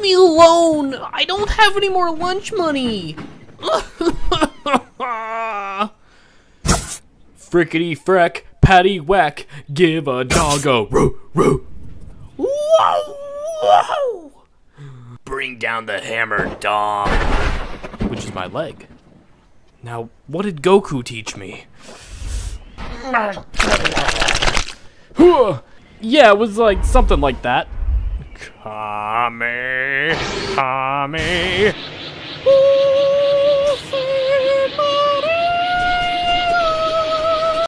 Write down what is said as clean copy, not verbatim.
me alone! I don't have any more lunch money! Frickety freck, patty whack, give a dog a roo roo. Whoa! Whoa! Bring down the hammer, dog. Which is my leg. Now, what did Goku teach me? Yeah, it was like something like that. Kamehameha.